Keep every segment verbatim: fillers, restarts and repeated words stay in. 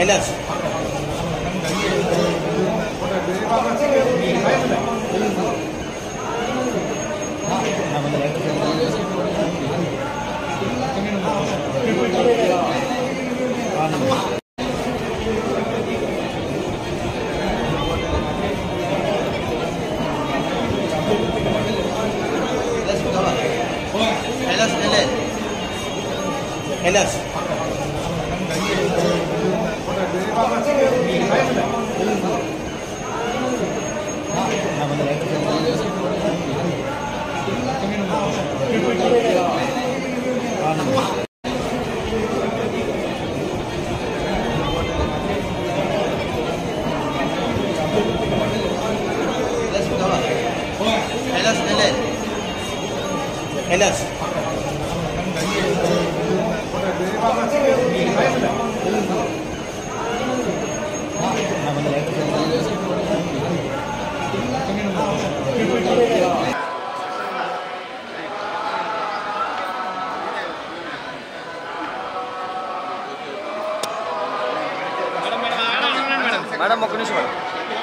Elas. Elas. Elas. Madam ఒక్క నిమిషం madam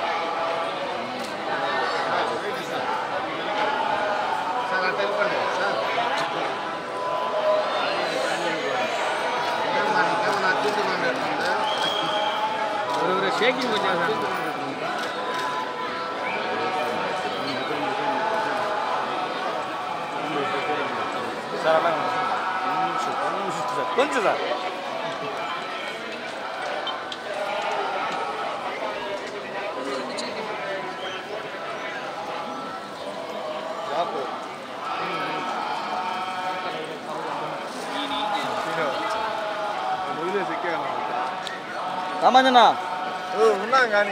shaking వచ్చా సార్ అలా కొంచెం సార్ రామాంజన ఉన్నాం కానీ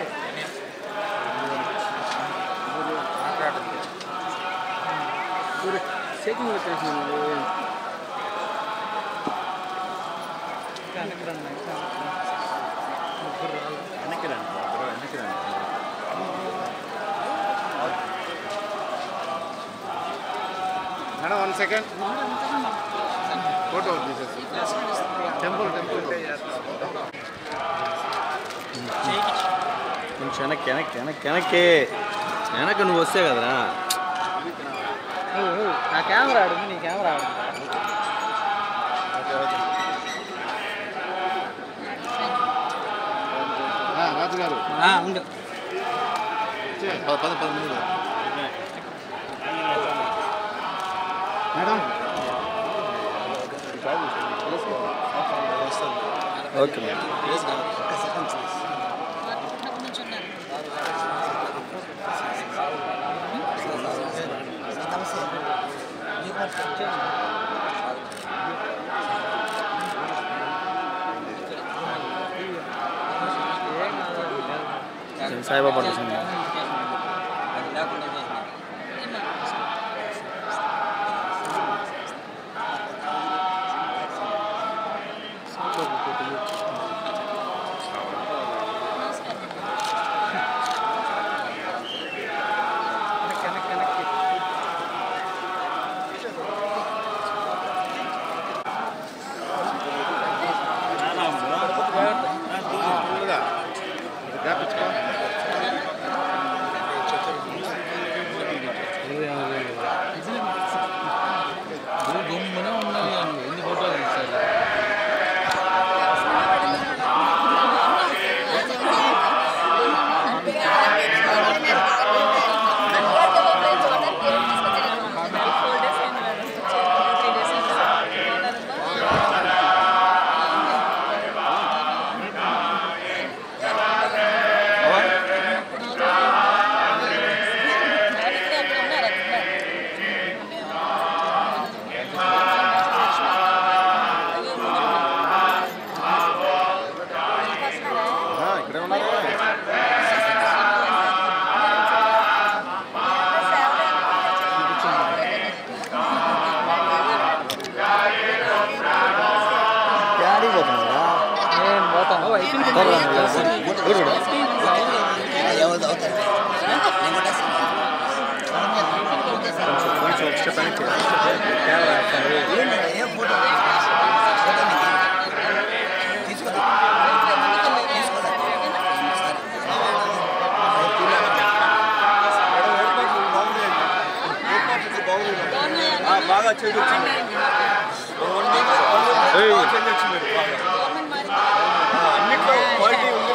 షేకింగ్ వచ్చేసి వెనక్కి రండి వెనక్కి రండి మేడం వన్ సెకండ్ ఫోటో తీసేసి టెంపుల్ టెంపుల్ కొంచెం వెనక్కి వెనక్కి వెనక్కి వెనక్కి వెనక్కి నువ్వు వస్తే కదరా నా కెమెరా ఆడు నీ కెమెరా ఆడు రాజు గారు ఉండు పద పది మంది మేడం ఓకే మేడం సాయిబాబా బాగా చేంజ్ వచ్చింది. అన్నిట్లో క్వాలిటీ ఉంది.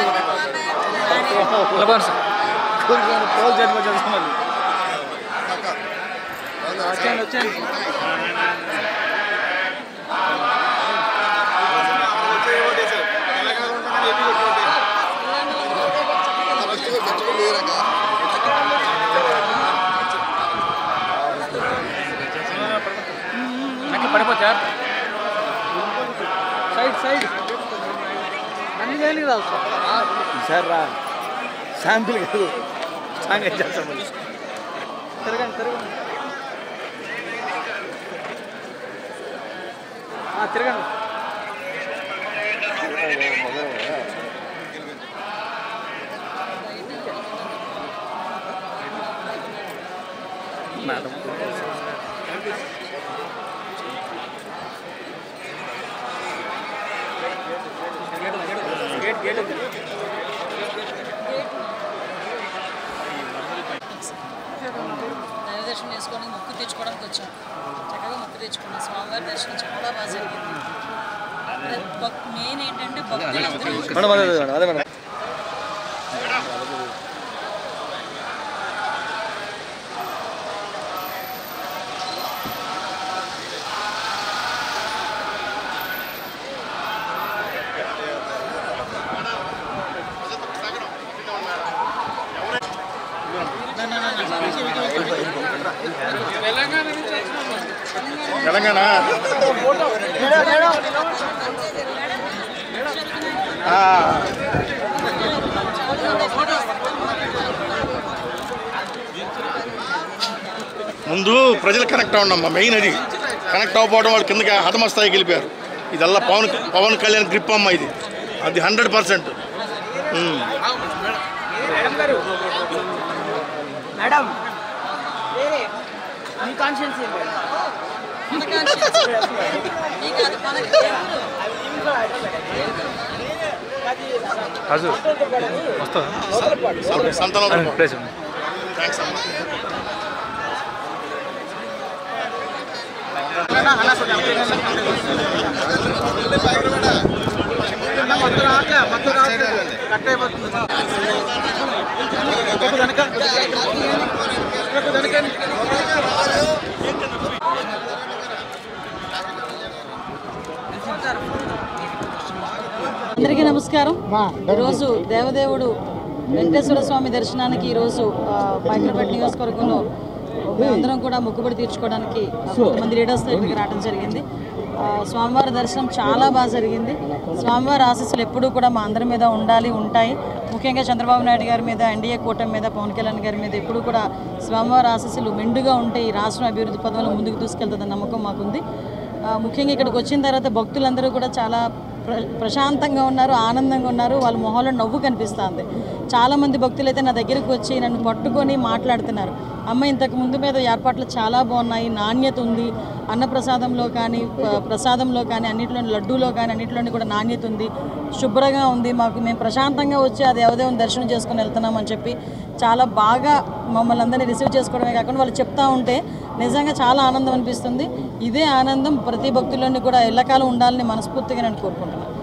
వచ్చాను వచ్చాను పడిపోతా సైడ్ సైడ్ అన్ని వేలు రాదు సార్ రా శాంపుల్ కాదు సాంగ్ చేస్తాం తిరగండి తిరగండి తిరగండి మేడం దైవ దర్శనం చేసుకొని మొక్కు తెచ్చుకోవడానికి వచ్చాం. చక్కగా మొక్కు తెచ్చుకున్నాం. స్వామివారి దర్శనం చాలా బాగా జరిగింది. మెయిన్ ఏంటంటే భక్తులందరూ తెలంగాణ ముందు ప్రజలు కనెక్ట్ అవ్వడమ్మా మెయిన్ అది కనెక్ట్ అవ్వకపోవడం వాళ్ళు కిందకి హతమ స్థాయికి వెళ్ళిపోయారు. ఇదల్లా పవన్ పవన్ కళ్యాణ్ గ్రిప్ అమ్మ ఇది అది హండ్రెడ్ పర్సెంట్. మేడం మీ కాన్షియన్స్ సంతానం థ్యాంక్స్ అమ్మా. అందరికీ నమస్కారం. ఈరోజు దేవదేవుడు వెంకటేశ్వర స్వామి దర్శనానికి ఈరోజు పైకలపేట నియోజకవర్గంలో మేమందరం కూడా మొక్కుబడి తీర్చుకోవడానికి కొంతమంది లీడర్స్ దగ్గరికి రావడం జరిగింది. స్వామివారి దర్శనం చాలా బాగా జరిగింది. స్వామివారి ఆశీస్సులు ఎప్పుడూ కూడా మా అందరి మీద ఉండాలి, ఉంటాయి. ముఖ్యంగా చంద్రబాబు నాయుడు గారి మీద, ఎన్డీఏ కూటమి మీద, పవన్ కళ్యాణ్ గారి మీద ఎప్పుడూ కూడా స్వామివారి ఆశీస్సులు మెండుగా ఉంటే ఈ రాష్ట్రం అభివృద్ధి పదంలో ముందుకు తీసుకెళ్తుందన్న నమ్మకం మాకుంది. ముఖ్యంగా ఇక్కడికి వచ్చిన తర్వాత భక్తులందరూ కూడా చాలా ప్ర ప్రశాంతంగా ఉన్నారు, ఆనందంగా ఉన్నారు. వాళ్ళ మొహాల్లో నవ్వు కనిపిస్తుంది. చాలామంది భక్తులు అయితే నా దగ్గరికి వచ్చి నన్ను పట్టుకొని మాట్లాడుతున్నారు. అమ్మ ఇంతకు ముందు మీద ఏర్పాట్లు చాలా బాగున్నాయి, నాణ్యత ఉంది, అన్నప్రసాదంలో కానీ ప్రసాదంలో కానీ అన్నింటిలో లడ్డూలో కానీ అన్నింటిలోని కూడా నాణ్యత ఉంది, శుభ్రంగా ఉంది, మాకు మేము ప్రశాంతంగా వచ్చి ఆ దేవదేవుని దర్శనం చేసుకుని వెళ్తున్నామని చెప్పి చాలా బాగా మమ్మల్ని అందరినీ రిసీవ్ చేసుకోవడమే కాకుండా వాళ్ళు చెప్తా ఉంటే నిజంగా చాలా ఆనందం అనిపిస్తుంది. ఇదే ఆనందం ప్రతి భక్తుల్లోని కూడా ఎల్లకాలం ఉండాలని మనస్ఫూర్తిగా నేను కోరుకుంటున్నాను.